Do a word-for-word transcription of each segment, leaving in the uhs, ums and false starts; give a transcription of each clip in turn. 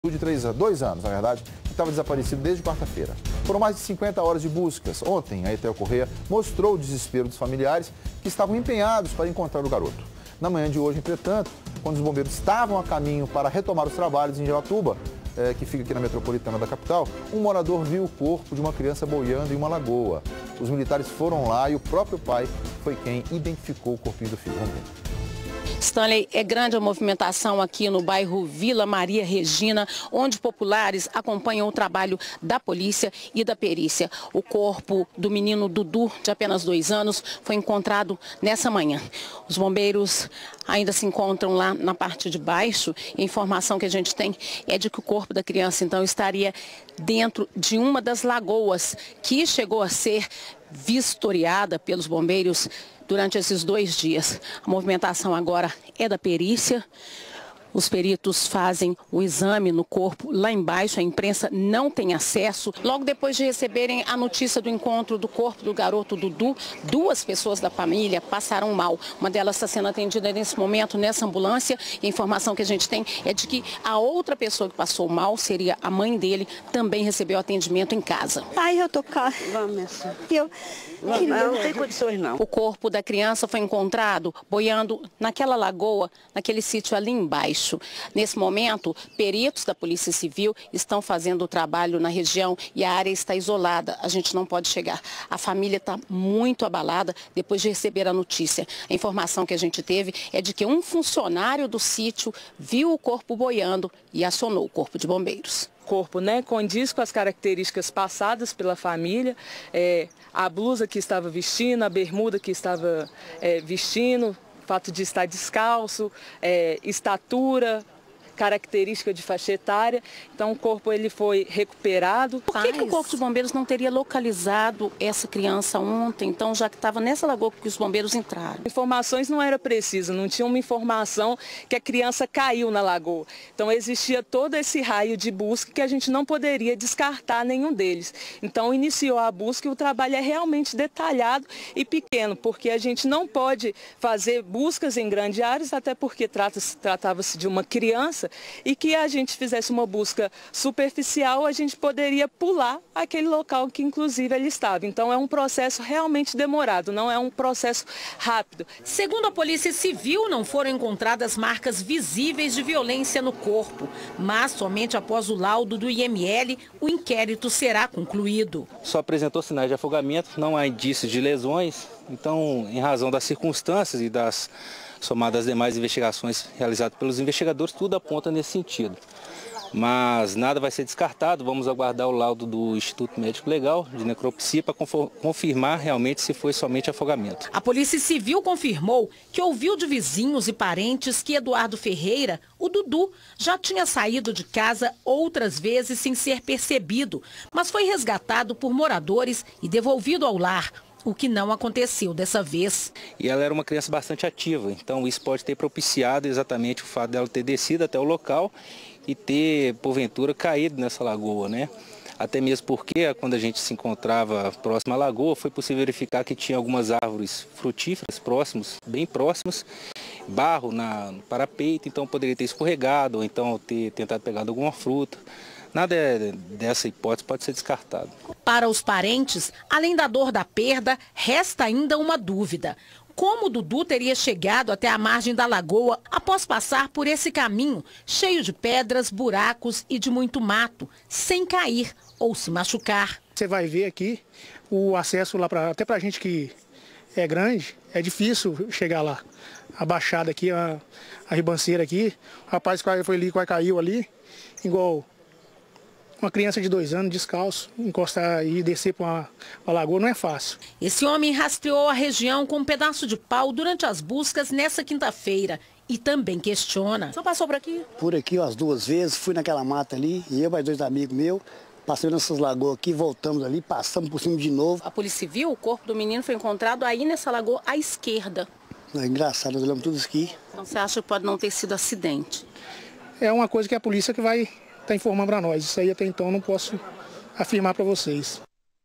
de três anos, dois anos, na verdade, que estava desaparecido desde quarta-feira. Foram mais de cinquenta horas de buscas. Ontem, a Etel Correia mostrou o desespero dos familiares que estavam empenhados para encontrar o garoto. Na manhã de hoje, entretanto, quando os bombeiros estavam a caminho para retomar os trabalhos em Jaraúba, é, que fica aqui na metropolitana da capital, um morador viu o corpo de uma criança boiando em uma lagoa. Os militares foram lá e o próprio pai foi quem identificou o corpinho do filho. Vamos ver. Stanley, é grande a movimentação aqui no bairro Vila Maria Regina, onde populares acompanham o trabalho da polícia e da perícia. O corpo do menino Dudu, de apenas dois anos, foi encontrado nessa manhã. Os bombeiros ainda se encontram lá na parte de baixo. A informação que a gente tem é de que o corpo da criança, então, estaria dentro de uma das lagoas que chegou a ser vistoriada pelos bombeiros durante esses dois dias. A movimentação agora é da perícia. Os peritos fazem o exame no corpo lá embaixo, a imprensa não tem acesso. Logo depois de receberem a notícia do encontro do corpo do garoto Dudu, duas pessoas da família passaram mal. Uma delas está sendo atendida nesse momento nessa ambulância. E a informação que a gente tem é de que a outra pessoa que passou mal, seria a mãe dele, também recebeu atendimento em casa. Ai, eu tô cá. Vamos, eu não, não tem condições, não. O corpo da criança foi encontrado boiando naquela lagoa, naquele sítio ali embaixo. Nesse momento, peritos da Polícia Civil estão fazendo o trabalho na região e a área está isolada. A gente não pode chegar. A família está muito abalada depois de receber a notícia. A informação que a gente teve é de que um funcionário do sítio viu o corpo boiando e acionou o corpo de bombeiros. O corpo, né, condiz com as características passadas pela família, é, a blusa que estava vestindo, a bermuda que estava é, vestindo, fato de estar descalço, é, estatura, característica de faixa etária. Então o corpo ele foi recuperado. Por que, que o Corpo de Bombeiros não teria localizado essa criança ontem, então, já que estava nessa lagoa que os bombeiros entraram? Informações não era precisa, não tinha uma informação que a criança caiu na lagoa. Então existia todo esse raio de busca que a gente não poderia descartar nenhum deles. Então iniciou a busca e o trabalho é realmente detalhado e pequeno, porque a gente não pode fazer buscas em grandes áreas, até porque trata-se, tratava-se de uma criança, e que a gente fizesse uma busca superficial, a gente poderia pular aquele local que inclusive ele estava. Então é um processo realmente demorado, não é um processo rápido. Segundo a Polícia Civil, não foram encontradas marcas visíveis de violência no corpo, mas somente após o laudo do I M L, o inquérito será concluído. Só apresentou sinais de afogamento, não há indícios de lesões, então, em razão das circunstâncias e das somadas às demais investigações realizadas pelos investigadores, tudo aponta nesse sentido. Mas nada vai ser descartado, vamos aguardar o laudo do Instituto Médico Legal de Necropsia para confirmar realmente se foi somente afogamento. A Polícia Civil confirmou que ouviu de vizinhos e parentes que Eduardo Ferreira, o Dudu, já tinha saído de casa outras vezes sem ser percebido, mas foi resgatado por moradores e devolvido ao lar, o que não aconteceu dessa vez. E ela era uma criança bastante ativa, então isso pode ter propiciado exatamente o fato dela ter descido até o local e ter, porventura, caído nessa lagoa, né? Até mesmo porque, quando a gente se encontrava próximo à lagoa, foi possível verificar que tinha algumas árvores frutíferas próximos, bem próximos, barro na, no parapeito, então poderia ter escorregado ou então ter tentado pegar alguma fruta. Nada dessa hipótese pode ser descartado. Para os parentes, além da dor da perda, resta ainda uma dúvida. Como o Dudu teria chegado até a margem da lagoa após passar por esse caminho cheio de pedras, buracos e de muito mato, sem cair ou se machucar? Você vai ver aqui o acesso lá, pra, até para a gente que é grande, é difícil chegar lá. A baixada aqui, a, a ribanceira aqui, o rapaz foi ali, quase caiu ali, igual uma criança de dois anos, descalço, encostar e descer para uma, uma lagoa não é fácil. Esse homem rastreou a região com um pedaço de pau durante as buscas nessa quinta-feira e também questiona. O senhor passou por aqui? Por aqui umas duas vezes, fui naquela mata ali, e eu e mais dois amigos meus, passei nessas lagoas aqui, voltamos ali, passamos por cima de novo. A Polícia Civil, o corpo do menino foi encontrado aí nessa lagoa à esquerda. É engraçado, nós olhamos tudo isso aqui. Então você acha que pode não ter sido acidente? É uma coisa que a polícia que vai está informando para nós. Isso aí até então não posso afirmar para vocês.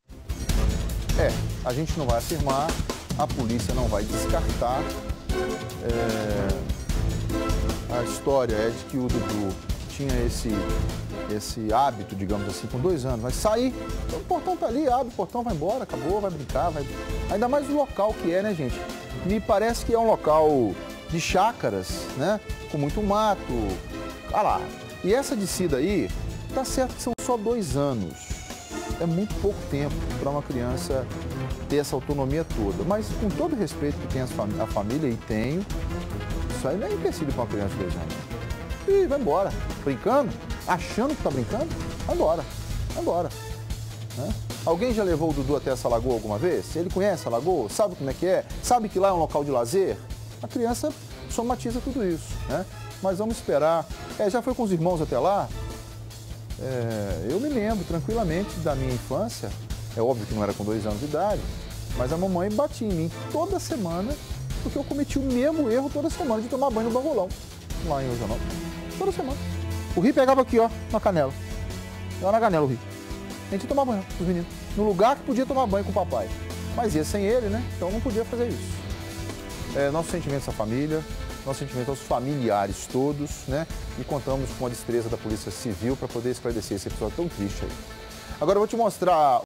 É, a gente não vai afirmar, a polícia não vai descartar. É, a história é de que o Dudu tinha esse, esse hábito, digamos assim, com dois anos. Mas sair, o portão tá ali, abre o portão, vai embora, acabou, vai brincar, vai... Ainda mais o local que é, né, gente? Me parece que é um local de chácaras, né? Com muito mato. Ah lá, e essa descida aí, tá certo que são só dois anos. É muito pouco tempo para uma criança ter essa autonomia toda. Mas com todo o respeito que tem a família, e tenho, isso aí não é empecilho para uma criança de dois anos. E vai embora, brincando, achando que está brincando, vai embora, vai embora. Né? Alguém já levou o Dudu até essa lagoa alguma vez? Ele conhece a lagoa? Sabe como é que é? Sabe que lá é um local de lazer? A criança somatiza tudo isso, né? Mas vamos esperar. É, já foi com os irmãos até lá? É, eu me lembro tranquilamente da minha infância. É óbvio que não era com dois anos de idade, mas a mamãe batia em mim toda semana, porque eu cometi o mesmo erro toda semana de tomar banho no Bangolão, lá em Eugenópolis. Toda semana. O rio pegava aqui, ó, na canela. Lá na canela o rio. A gente ia tomar banho com os meninos. No lugar que podia tomar banho com o papai. Mas ia sem ele, né? Então não podia fazer isso. É, nosso sentimento à família, nosso sentimento aos familiares todos, né? E contamos com a destreza da Polícia Civil para poder esclarecer esse episódio tão triste aí. Agora eu vou te mostrar